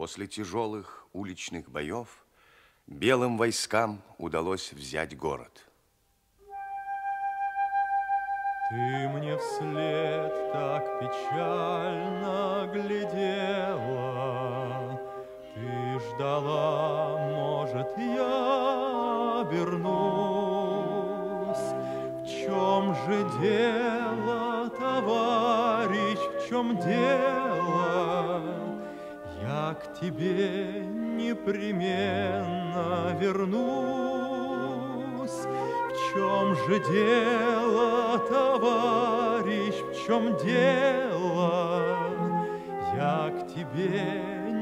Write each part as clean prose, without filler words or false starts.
После тяжелых уличных боев белым войскам удалось взять город. Ты мне вслед так печально глядела, ты ждала, может, я обернусь. В чем же дело, товарищ, в чем дело? Я к тебе непременно вернусь. В чем же дело, товарищ, в чем дело? Я к тебе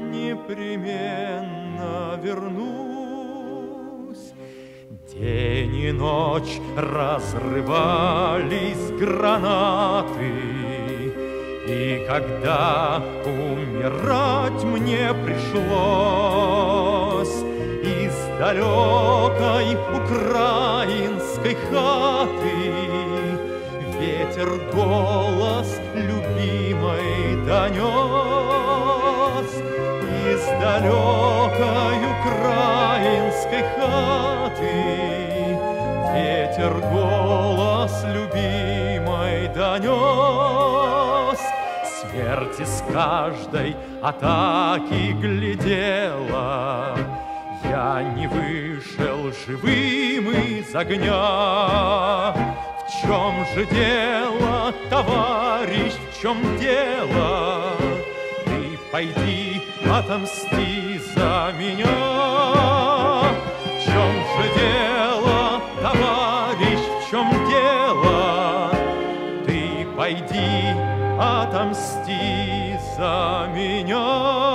непременно вернусь. День и ночь разрывались гранаты, и когда умирать мне пришлось, из далекой украинской хаты ветер голос любимой донес. Из далекой украинской хаты ветер голос любимой донес. Смерть из каждой атаки глядела, я не вышел живым из огня. В чем же дело, товарищ, в чем дело? Ты пойди отомсти за меня. В чем же дело, товарищ, в чем дело? Ты пойди отомсти за меня.